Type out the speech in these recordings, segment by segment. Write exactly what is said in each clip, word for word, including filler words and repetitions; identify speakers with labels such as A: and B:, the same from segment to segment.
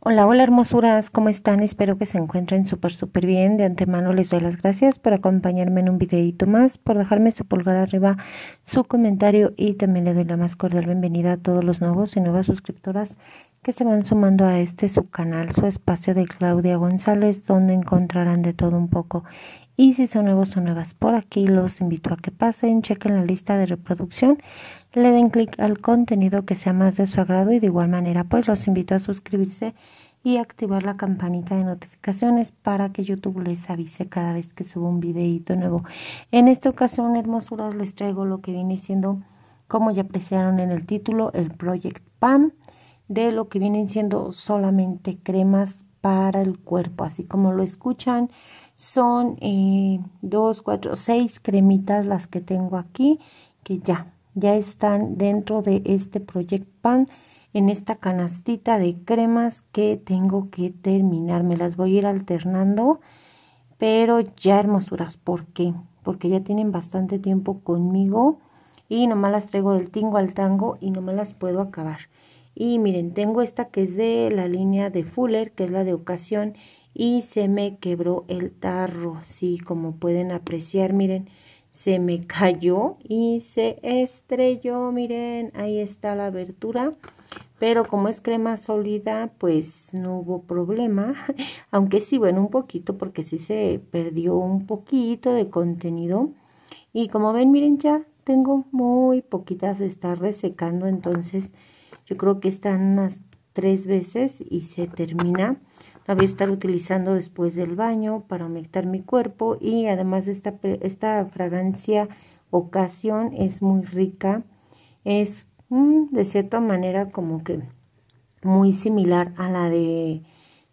A: Hola, hola hermosuras, ¿cómo están? Espero que se encuentren súper, súper bien. De antemano les doy las gracias por acompañarme en un videito más, por dejarme su pulgar arriba, su comentario y también le doy la más cordial bienvenida a todos los nuevos y nuevas suscriptoras que se van sumando a este su canal, su espacio de Claudia González, donde encontrarán de todo un poco. Y si son nuevos o nuevas por aquí, los invito a que pasen, chequen la lista de reproducción, le den clic al contenido que sea más de su agrado y de igual manera pues los invito a suscribirse y activar la campanita de notificaciones para que YouTube les avise cada vez que subo un videito nuevo. En esta ocasión, hermosuras, les traigo lo que viene siendo, como ya apreciaron en el título, el Project Pam, de lo que vienen siendo solamente cremas para el cuerpo, así como lo escuchan. Son eh, dos, cuatro, seis cremitas las que tengo aquí, que ya, ya están dentro de este Project Pam, en esta canastita de cremas que tengo que terminar. Me las voy a ir alternando, pero ya hermosuras, ¿por qué? Porque ya tienen bastante tiempo conmigo y nomás las traigo del tingo al tango y no me las puedo acabar. Y miren, tengo esta que es de la línea de Fuller, que es la de ocasión, y se me quebró el tarro, sí, como pueden apreciar, miren, se me cayó y se estrelló, miren, ahí está la abertura. Pero como es crema sólida, pues no hubo problema, aunque sí, bueno, un poquito, porque sí se perdió un poquito de contenido. Y como ven, miren, ya tengo muy poquitas, está resecando, entonces yo creo que están unas tres veces y se termina. La voy a estar utilizando después del baño para humectar mi cuerpo y además de esta, esta fragancia ocasión es muy rica, es mmm, de cierta manera como que muy similar a la de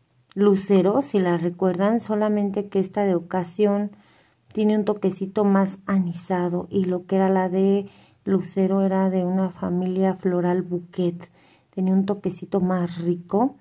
A: Lucero, si la recuerdan, solamente que esta de ocasión tiene un toquecito más anisado y lo que era la de Lucero era de una familia floral bouquet, tenía un toquecito más rico,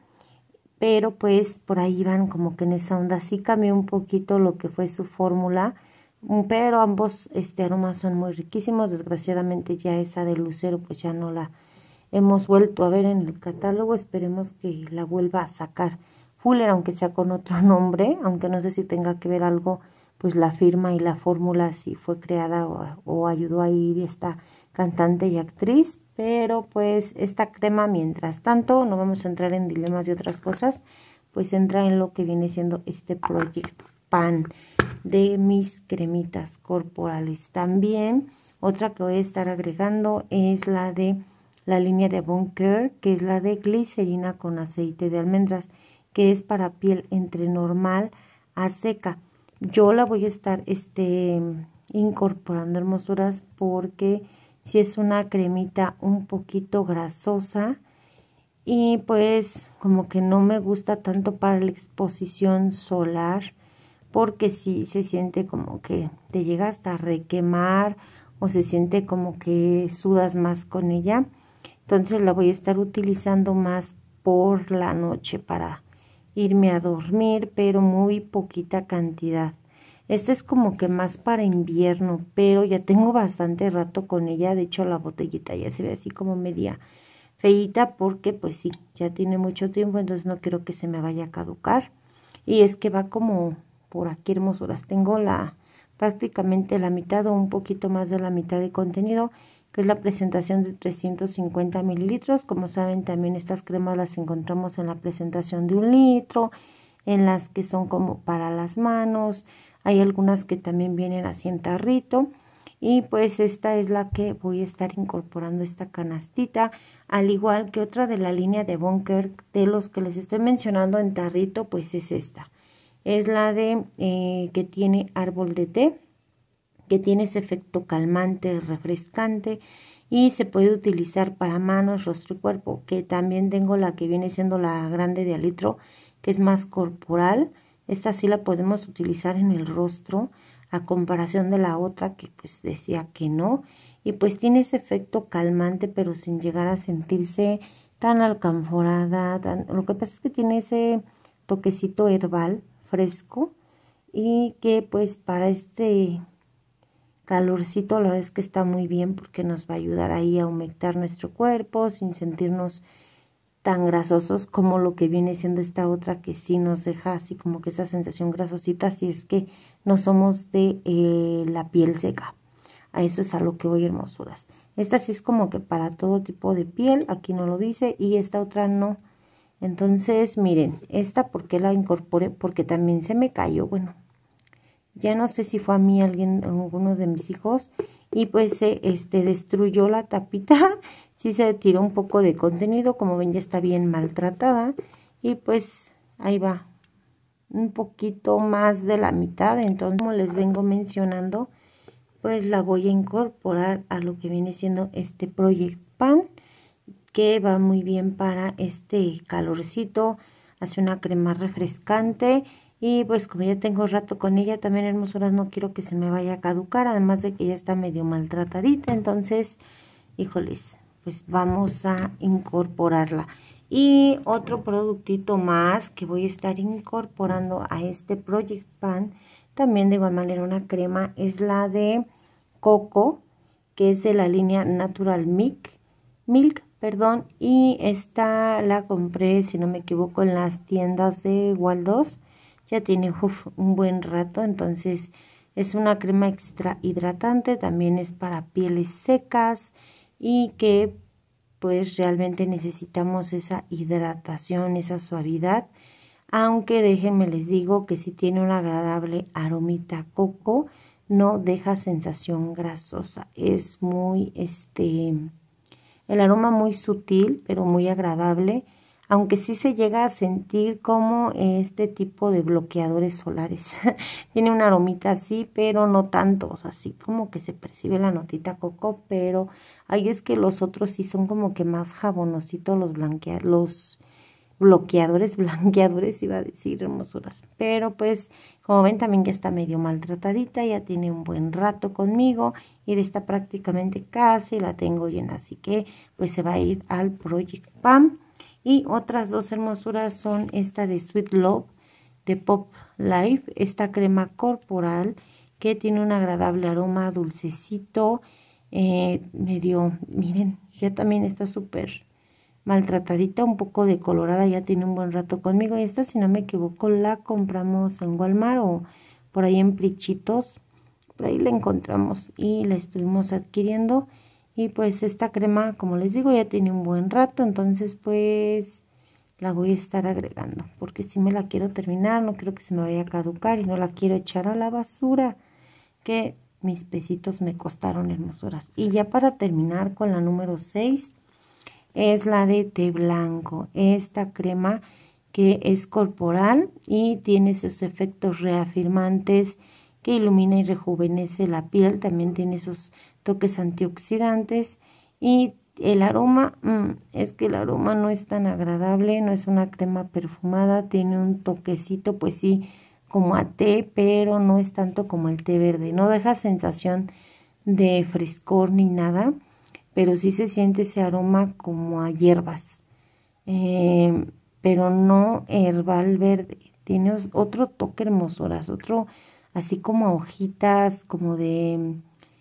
A: pero pues por ahí van como que en esa onda. Sí cambió un poquito lo que fue su fórmula, pero ambos este aromas son muy riquísimos. Desgraciadamente ya esa de Lucero pues ya no la hemos vuelto a ver en el catálogo, esperemos que la vuelva a sacar Fuller, aunque sea con otro nombre, aunque no sé si tenga que ver algo, pues la firma y la fórmula, si fue creada o, o ayudó ahí esta cantante y actriz, pero pues esta crema, mientras tanto, no vamos a entrar en dilemas y otras cosas, pues entra en lo que viene siendo este Project Pan de mis cremitas corporales. También otra que voy a estar agregando es la de la línea de Bon Care, que es la de glicerina con aceite de almendras, que es para piel entre normal a seca. Yo la voy a estar este, incorporando, hermosuras, porque si es una cremita un poquito grasosa y pues como que no me gusta tanto para la exposición solar, porque si se siente como que te llega hasta requemar o se siente como que sudas más con ella. Entonces la voy a estar utilizando más por la noche para irme a dormir, pero muy poquita cantidad. Esta es como que más para invierno, pero ya tengo bastante rato con ella. De hecho, la botellita ya se ve así como media feíta porque pues sí, ya tiene mucho tiempo, entonces no quiero que se me vaya a caducar. Y es que va como por aquí, hermosuras. Tengo la prácticamente la mitad o un poquito más de la mitad de contenido, que es la presentación de trescientos cincuenta mililitros. Como saben, también estas cremas las encontramos en la presentación de un litro, en las que son como para las manos. Hay algunas que también vienen así en tarrito. Y pues esta es la que voy a estar incorporando, esta canastita, al igual que otra de la línea de Bon Care, de los que les estoy mencionando en tarrito, pues es esta. Es la de eh, que tiene árbol de té, que tiene ese efecto calmante, refrescante y se puede utilizar para manos, rostro y cuerpo, que también tengo la que viene siendo la grande de al litro, que es más corporal. Esta sí la podemos utilizar en el rostro a comparación de la otra que pues decía que no, y pues tiene ese efecto calmante pero sin llegar a sentirse tan alcanforada, tan... lo que pasa es que tiene ese toquecito herbal fresco y que pues para este calorcito la verdad es que está muy bien porque nos va a ayudar ahí a humectar nuestro cuerpo sin sentirnos tan grasosos como lo que viene siendo esta otra, que sí nos deja así como que esa sensación grasosita, si es que no somos de eh, la piel seca. A eso es a lo que voy, hermosuras. Esta sí es como que para todo tipo de piel, aquí no lo dice, y esta otra no. Entonces, miren, esta porque la incorporé, porque también se me cayó, bueno, ya no sé si fue a mí, alguien, alguno de mis hijos, y pues se este, destruyó la tapita, sí se tiró un poco de contenido, como ven ya está bien maltratada, y pues ahí va, un poquito más de la mitad. Entonces, como les vengo mencionando, pues la voy a incorporar a lo que viene siendo este Project Pan, que va muy bien para este calorcito, hace una crema refrescante. Y pues como ya tengo rato con ella, también, hermosuras, no quiero que se me vaya a caducar, además de que ya está medio maltratadita. Entonces, híjoles, pues vamos a incorporarla. Y otro productito más que voy a estar incorporando a este Project Pan, también de igual manera una crema, es la de coco, que es de la línea Natural Milk, Milk, perdón, y esta la compré, si no me equivoco, en las tiendas de Waldos. Ya tiene uf, un buen rato, entonces es una crema extra hidratante, también es para pieles secas y que pues realmente necesitamos esa hidratación, esa suavidad, aunque déjenme les digo que si tiene una agradable aromita coco, no deja sensación grasosa, es muy, este, el aroma muy sutil, pero muy agradable, aunque sí se llega a sentir como este tipo de bloqueadores solares. Tiene una aromita así, pero no tanto, o sea, así como que se percibe la notita coco, pero ahí es que los otros sí son como que más jabonositos, los blanquear, los bloqueadores, blanqueadores iba a decir, hermosuras. Pero pues, como ven, también ya está medio maltratadita, ya tiene un buen rato conmigo y de esta prácticamente casi la tengo llena, así que pues se va a ir al Project Pan. Y otras dos hermosuras son esta de Sweet Love de Pop Life, esta crema corporal que tiene un agradable aroma dulcecito, eh, medio, miren, ya también está súper maltratadita, un poco decolorada, ya tiene un buen rato conmigo. Y esta, si no me equivoco, la compramos en Walmart o por ahí en Prichitos, por ahí la encontramos y la estuvimos adquiriendo. Y pues esta crema, como les digo, ya tiene un buen rato, entonces pues la voy a estar agregando, porque si me la quiero terminar, no quiero que se me vaya a caducar y no la quiero echar a la basura, que mis pesitos me costaron, hermosuras. Y ya para terminar con la número seis, es la de té blanco, esta crema que es corporal y tiene sus efectos reafirmantes, que ilumina y rejuvenece la piel, también tiene esos toques antioxidantes. Y el aroma, mmm, es que el aroma no es tan agradable, no es una crema perfumada, tiene un toquecito, pues sí, como a té, pero no es tanto como el té verde, no deja sensación de frescor ni nada, pero sí se siente ese aroma como a hierbas, eh, pero no herbal verde, tiene otro toque, hermosuras, otro así como a hojitas, como de,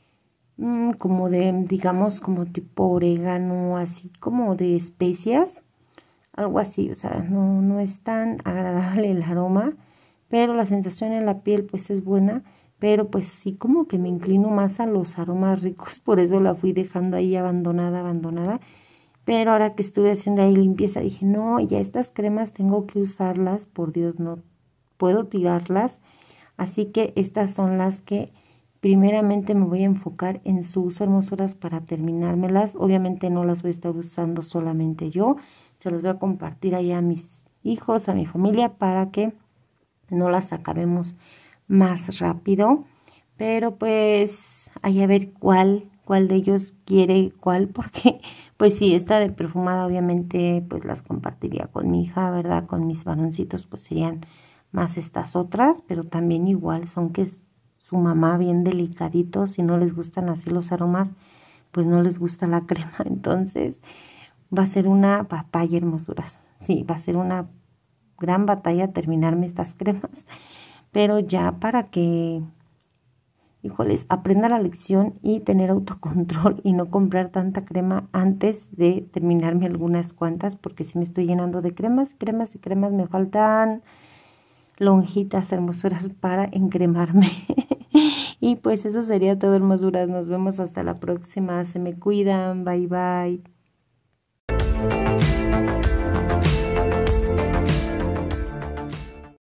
A: mmm, como de, digamos, como tipo orégano, así como de especias, algo así, o sea, no, no es tan agradable el aroma, pero la sensación en la piel pues es buena. Pero pues sí, como que me inclino más a los aromas ricos, por eso la fui dejando ahí abandonada, abandonada. Pero ahora que estuve haciendo ahí limpieza, dije, no, ya estas cremas tengo que usarlas, por Dios, no puedo tirarlas. Así que estas son las que primeramente me voy a enfocar en su uso, hermosuras, para terminármelas. Obviamente no las voy a estar usando solamente yo, se las voy a compartir ahí a mis hijos, a mi familia, para que no las acabemos más rápido. Pero pues ahí a ver cuál cuál de ellos quiere cuál, porque pues sí, esta de perfumada obviamente pues las compartiría con mi hija, verdad, con mis varoncitos pues serían más estas otras, pero también igual son que su mamá bien delicaditos, si no les gustan así los aromas pues no les gusta la crema. Entonces va a ser una batalla, hermosuras, sí, va a ser una gran batalla terminarme estas cremas. Pero ya para que híjoles, aprenda la lección y tener autocontrol y no comprar tanta crema antes de terminarme algunas cuantas, porque si me estoy llenando de cremas, cremas y cremas, me faltan lonjitas, hermosuras para encremarme. Y pues eso sería todo, hermosuras. Nos vemos hasta la próxima. Se me cuidan. Bye, bye.